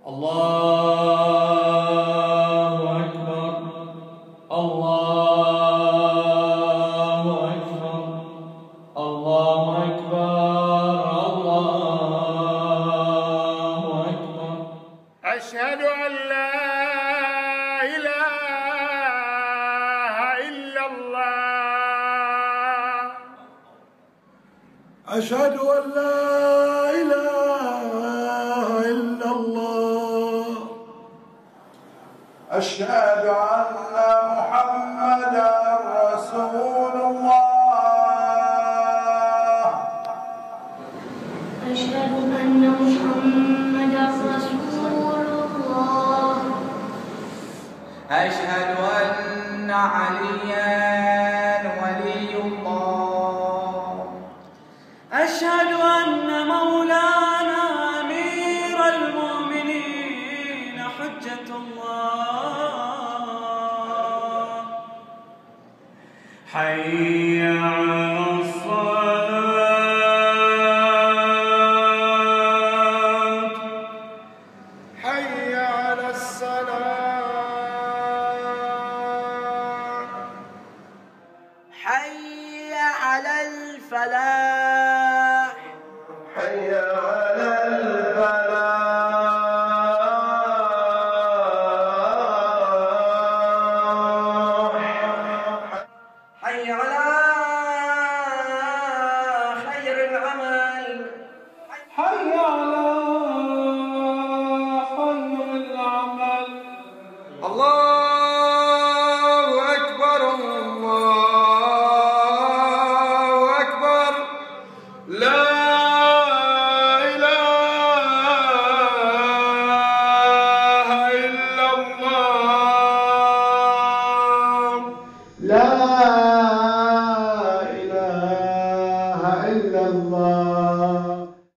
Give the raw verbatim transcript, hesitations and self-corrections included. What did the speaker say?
الله أكبر الله أكبر الله أكبر الله أكبر. أشهد أن لا إله إلا الله. أشهد أن لا إله إلا الله. أشهد أن محمدا رسول الله. أشهد أن محمدا رسول الله. أشهد أن عليا ولي الله. أشهد أن مولانا أمير المؤمنين حجة الله. حي على الصلاة حي على الصلاة. حي على الفلاح. حي على الفلاح. حي على خير العمل. حي على خير العمل. الله أكبر الله أكبر. لا إله إلا الله. لا إله إلا الله.